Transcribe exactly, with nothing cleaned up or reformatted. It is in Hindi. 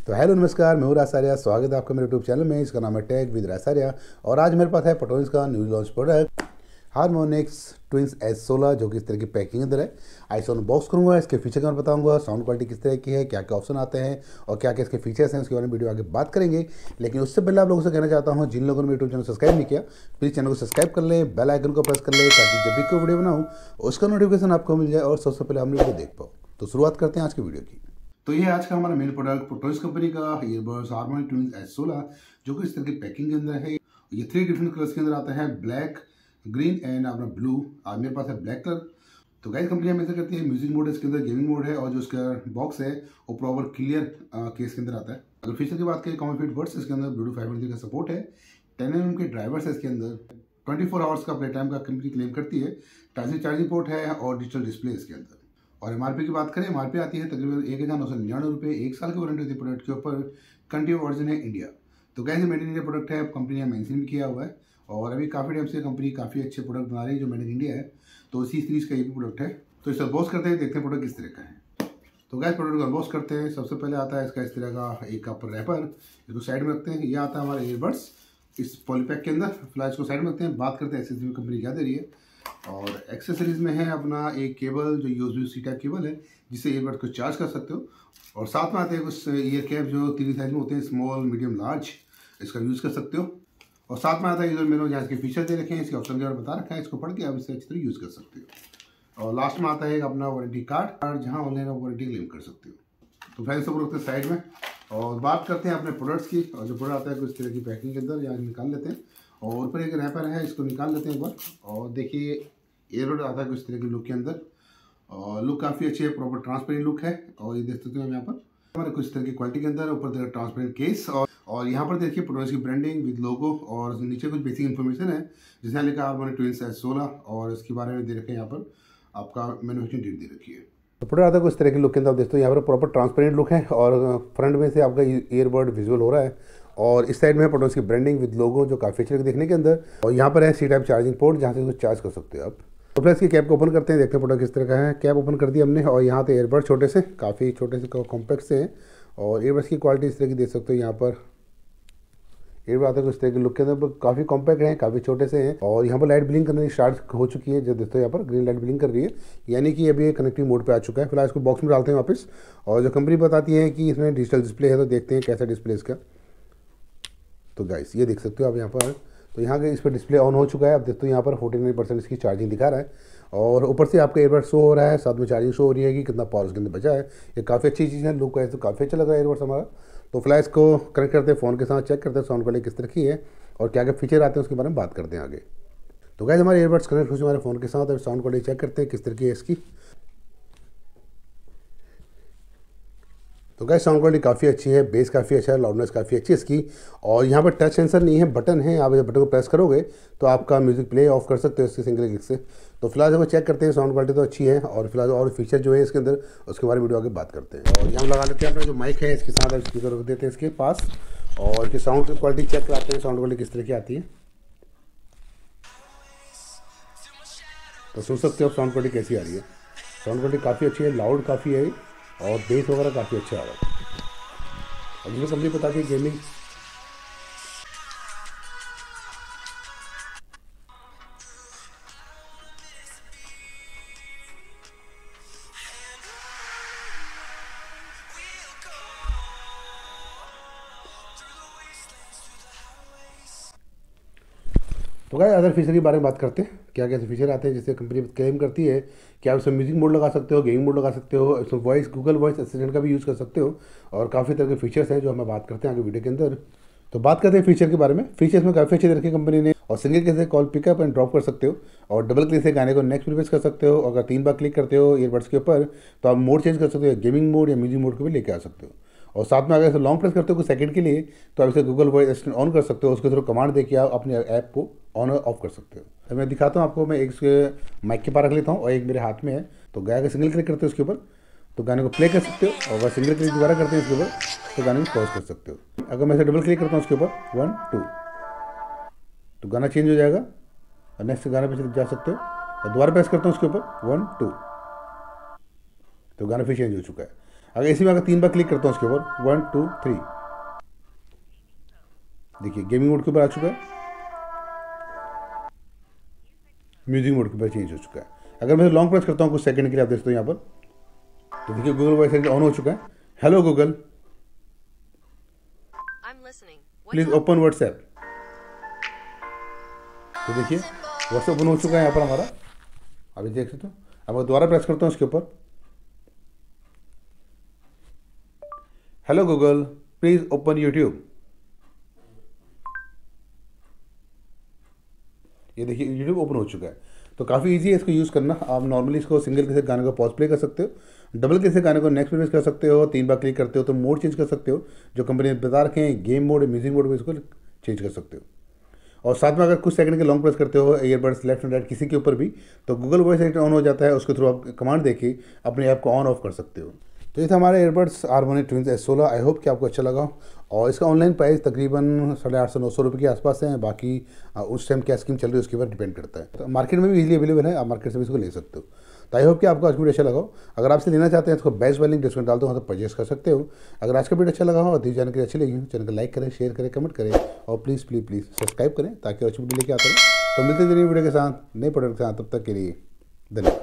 तो हेलो नमस्कार, मैं हूँ रासारिया। स्वागत है आपका मेरे यूट्यूब चैनल में। इसका नाम है टेक विद रासारिया और आज मेरे पास है पटोनिक्स का new launch product Harmonics Twins S सोलह, जो कि इस तरह की पैकिंग अंदर है। आइसो बॉक्स करूँगा, इसके फीचर के बारे में बताऊँगा, साउंड क्वालिटी किस तरह की है, क्या क्या ऑप्शन आते हैं और क्या क्या इसके फीचर्स हैं, उसके बारे में वीडियो आगे बात करेंगे। लेकिन उससे पहले आप लोगों से कहना चाहता हूँ, जिन लोगों ने यूट्यूब चैनल सब्सक्राइब नहीं किया, प्लीज़ चैनल को सब्सक्राइब कर लें, बेल आइकन को प्रेस कर लें, ताकि जब भी कोई वीडियो बनाऊँ उसका नोटिफिकेशन आपको मिल जाए और सबसे पहले हम वीडियो देख पाओ। तो शुरुआत करते हैं आज की वीडियो की। तो ये आज का हमारा मेन प्रोडक्ट पटोनिक्स कंपनी का ईयरबड्स हार्मोनिक ट्विंस एस सोलह, जो कि इस तरह की पैकिंग के अंदर है। ये थ्री डिफरेंट कलर्स के अंदर आता है, ब्लैक, ग्रीन एंड अपना ब्लू। आज मेरे पास है ब्लैक कलर। तो गाइस कंपनी हमें ऐसा करती है, म्यूजिक मोड है इसके अंदर, गेमिंग मोड है और जो इसका बॉक्स है वो प्रॉपर क्लियर केस के अंदर आता है। अगर फीचर की बात करें, कॉमन फिट वर्ड्स इसके अंदर ब्लूटूथ फाइव पॉइंट थ्री का सपोर्ट है, टेन एम एम के ड्राइवर्स है इसके अंदर, ट्वेंटी फोर आवर्स का प्ले टाइम का कंपनी क्लेम करती है, टाइप सी चार्जिंग पोर्ट है और डिजिटल डिस्प्ले इसके अंदर। और एमआरपी की बात करें, एमआरपी आती है तकरीबन एक हज़ार नौ सौ निन्यानवे रुपये। एक साल की वारंटी होती है प्रोडक्ट के ऊपर। कंट्री वर्जन है इंडिया। तो कैसे मेड इन इंडिया प्रोडक्ट है, कंपनी ने मेंशन भी किया हुआ है और अभी काफ़ी टाइम से कंपनी काफ़ी अच्छे प्रोडक्ट बना रही है जो मेड इन इंडिया है। तो इसी सीरीज का ये भी प्रोडक्ट है। तो इसे अनबॉक्स करते हैं, देखते हैं प्रोडक्ट किस तरह का है। तो गैस प्रोडक्ट को अनबॉक्स करते हैं। सबसे पहले आता है इसका इस तरह का एक कप रैपर, इसको साइड में रखते हैं। ये आता है हमारे ईयरबड्स इस पॉलीपैक के अंदर। फिलहाल इसको साइड में रखते हैं, बात करते हैं एक्सेसरीज कंपनी क्या दे रही है। और एक्सेसरीज में है अपना एक केबल, जो यूएसबी सी टाइप केबल है, जिससे ईयरबड को चार्ज कर सकते हो। और साथ में आते हैं कुछ ईयर कैप जो तीन साइज में होते हैं, स्मॉल, मीडियम, लार्ज, इसका यूज़ कर सकते हो। और साथ में आता है यूजर मेनू, जहाँ इसके फीचर दे रखे हैं, इसके ऑप्शन के बारे में बता रखा है, इसको पढ़ के आप इसे अच्छी तरह यूज़ कर सकते हो। और लास्ट में आता है अपना वारंटी कार्ड, जहाँ ऑनलाइन आप वारंटी क्लेम कर सकते हो। तो फैन सब रखते हैं साइड में और बात करते हैं अपने प्रोडक्ट्स की। और जो प्रोडक्ट आता है कुछ तरह की पैकिंग के अंदर, यहाँ निकाल लेते हैं। और ऊपर एक रैपर है, इसको निकाल लेते हैं एक बार। और देखिए ईयरबड आता है कुछ तरह की लुक के अंदर और लुक काफ़ी अच्छी है, प्रॉपर ट्रांसपेरेंट लुक है। और ये देख सकते हो यहाँ पर हमारे कुछ तरह की क्वालिटी के अंदर, ऊपर देखिए ट्रांसपेरेंट केस और और यहाँ पर देखिए प्रोडक्ट की ब्रांडिंग विद लोगो और नीचे कुछ बेसिक इन्फॉर्मेशन है, जिसने लिखा हार्मोनिक ट्विंस एस सोलह और इसके बारे में दे रखे हैं। यहाँ पर आपका मैन्युफैक्चरिंग डेट दे रखी है। तो प्रोडक्ट आता है कुछ तरह के लुक के अंदर, आप देखते हो यहाँ पर प्रॉपर ट्रांसपेरेंट लुक है और फ्रंट में से आपका ईयरबड विजुअल हो रहा है। और इस साइड में है प्रोडक्ट की ब्रांडिंग विद लोगो, जो काफ़ी अच्छे देखने के अंदर। और यहाँ पर है सी टाइप चार्जिंग पोर्ट, जहाँ से चार्ज कर सकते हो आप। तो प्लस की कैप को ओपन करते हैं, देखते हैं प्रोडक्ट किस तरह का है। कैप ओपन कर दिया हमने और यहाँ पे ईयरबड छोटे से, काफ़ी छोटे से कॉम्पैक्ट से हैं। और ईयरबड्स की क्वालिटी इस तरह की देख सकते हो। यहाँ पर ईयरबड आता है कुछ तरह के लुक के अंदर, काफ़ी कॉम्पैक्ट हैं, काफ़ी छोटे से हैं। और यहाँ पर लाइट ब्लिंक करनी स्टार्ट हो चुकी है, जो देखते हो यहाँ पर ग्रीन लाइट ब्लिंक कर रही है, यानी कि अभी कनेक्टिंग मोड पे आ चुका है। फिलहाल इसको बॉक्स में डालते हैं वापस। और जो कंपनी बताती है कि इसमें डिजिटल डिस्प्ले है, तो देखते हैं कैसा डिस्प्ले इसका। तो गाइस ये देख सकते हो आप यहाँ पर। तो यहाँ के इस पर डिस्प्ले ऑन हो चुका है। आप देखते हो यहाँ पर फोर्टी नाइन परसेंट इसकी चार्जिंग दिखा रहा है और ऊपर से आपका ईयरबड शो हो रहा है, साथ में चार्जिंग शो हो रही है कि कितना पावर उसके अंदर बचा है। ये काफ़ी अच्छी चीज़ है, लुक वाइज तो काफ़ी अच्छा लग रहा है ईयरबड्स हमारा। तो फिलहाल इसको कनेक्ट करते हैं फ़ोन के साथ, चेक करते हैं साउंड क्वालिटी किस तरह की है और क्या क्या फीचर आते हैं उसके बारे में बात करते हैं आगे। तो गाइस हमारे ईयरबड्स कनेक्ट हो चुके हमारे फ़ोन के साथ और साउंड क्वालिटी चेक करते हैं किस तरह की है इसकी। तो गाइस साउंड क्वालिटी काफ़ी अच्छी है, बेस काफ़ी अच्छा है, लाउडनेस काफ़ी अच्छी है इसकी। और यहाँ पर टच सेंसर नहीं है, बटन है। आप इस बटन को प्रेस करोगे तो आपका म्यूज़िक प्ले ऑफ कर सकते हो इसके सिंगल क्लिक से। तो फिलहाल हम चेक करते हैं, साउंड क्वालिटी तो अच्छी है। और फिलहाल और फीचर जो है इसके अंदर, उसके बारे में वीडियो आगे बात करते हैं। और यहाँ लगा लेते हैं अपना जो माइक है, इसके साथ स्पीकर रख देते हैं इसके पास और इसकी साउंड क्वालिटी चेक कराते हैं, साउंड क्वालिटी किस तरह की आती है। तो सुन सकते हो साउंड क्वालिटी कैसी आ रही है। साउंड क्वालिटी काफ़ी अच्छी है, लाउड काफ़ी है और बेस वगैरह काफ़ी अच्छा आ रहा है। और जिसमें कंपनी बताती है गेमिंग तो क्या अदर फीचर के बारे में बात करते हैं, क्या क्या फीचर आते हैं जिससे कंपनी क्लेम करती है कि आप उसमें म्यूजिक मोड लगा सकते हो, गेमिंग मोड लगा सकते हो, इसमें वॉइस गूगल वॉइस असिस्टेंट का भी यूज़ कर सकते हो। और काफ़ी तरह के फीचर्स हैं जो हम बात करते हैं आगे वीडियो के अंदर। तो बात करते हैं फीचर के बारे में। फीचर्स में काफ़ी अच्छे तरह की कंपनी ने, और सिंगल क्लिक से कॉल पिकअप एंड ड्रॉप कर सकते हो और डबल क्लिक से गाने को नेक्स्ट प्रीप्रेस कर सकते हो। अगर तीन बार क्लिक करते हो ईयरबड्स के ऊपर तो आप मोड चेंज कर सकते हो, गेमिंग मोड या म्यूजिक मोड को भी लेके आ सकते हो। और साथ में अगर इसे लॉन्ग प्रेस करते हो कुछ सेकंड के लिए तो आप इसे गूगल वॉइस असिस्टेंट ऑन कर सकते हो, उसके थ्रू कमांड देके आप अपने ऐप को ऑन और ऑफ कर सकते हो। तो मैं दिखाता हूँ आपको, मैं एक माइक के पास रख लेता हूँ और एक मेरे हाथ में है। तो गाने का सिंगल क्लिक करते हो उसके ऊपर तो गाने को प्ले कर सकते हो, और अगर सिंगल क्लिक दोबारा करते हैं इसके ऊपर तो गाने को पॉज कर सकते हो। अगर मैं इसे डबल क्लिक करता हूँ उसके ऊपर वन टू तो गाना चेंज हो जाएगा और नेक्स्ट गाने पे जा सकते हो। और दोबारा प्रेस करता हूँ उसके ऊपर वन टू तो गाना फिर चेंज हो चुका है। अगर इसी में अगर तीन बार क्लिक करता हूँ उसके ऊपर, वन टू थ्री, देखिए गेमिंग मोड के ऊपर आ चुका है, म्यूजिक मोड के ऊपर चेंज हो चुका है। अगर मैं लॉन्ग प्रेस करता हूँ कुछ सेकंड के लिए, आप देखते हो यहाँ पर, तो देखिए गूगल वॉइस ऑन हो चुका है। Hello Google, please open WhatsApp. तो देखिए व्हाट्सएप ओपन हो चुका है यहाँ पर हमारा, अभी देख सकते हो। अब मैं दोबारा प्रेस करता हूँ इसके ऊपर, hello Google please open YouTube. ये देखिए यूट्यूब ओपन हो चुका है। तो काफ़ी इजी है इसको यूज़ करना। आप नॉर्मली इसको सिंगल के से गाने को पॉज प्ले कर सकते हो, डबल के से गाने को नेक्स्ट प्रेस कर सकते हो, तीन बार क्लिक करते हो तो मोड चेंज कर सकते हो, जो कंपनी ने बता रखे हैं गेम मोड, म्यूजिक मोड में इसको चेंज कर सकते हो। और साथ में अगर कुछ सेकंड के लॉन्ग प्रेस करते हो ईयरबड्स लेफ्ट एंड राइट किसी के ऊपर भी, तो गूगल वॉइस ऑन हो जाता है, उसके थ्रू आप कमांड देके अपने ऐप को ऑन ऑफ कर सकते हो। तो ये था हमारे एयरबड्स हारमोनी ट्विंस एस सोलह। आई होप कि आपको अच्छा लगा। और इसका ऑनलाइन प्राइस तकरीबन साढ़े आठ सौ नौ सौ रुपये के आसपास है। बाकी उस टाइम क्या स्कीम चल रही है उसके ऊपर डिपेंड करता है। तो मार्केट में भी इजीली अवेलेबल है, आप मार्केट से भी इसको ले सकते हो। तो आई होप कि आपको आज का वीडियो अच्छा लगा हो। अगर आपसे लेना चाहते हैं तो बेस्ट वाली लिंक डिस्काउंट डालता हूँ, तो परचेस कर सकते हो। अगर आज का वीडियो अच्छा लगा हो और दी जानकारी अच्छी लगी हो, चैनल को लाइक करें, शेयर करें, कमेंट करें और प्लीज़ प्लीज़ प्लीज़ सब्सक्राइब करें ताकि अच्छी वीडियो लेके आता रहे। तो मिलते हैं नई वीडियो के साथ, नए प्रोडक्ट के साथ। तब तक के लिए धन्यवाद।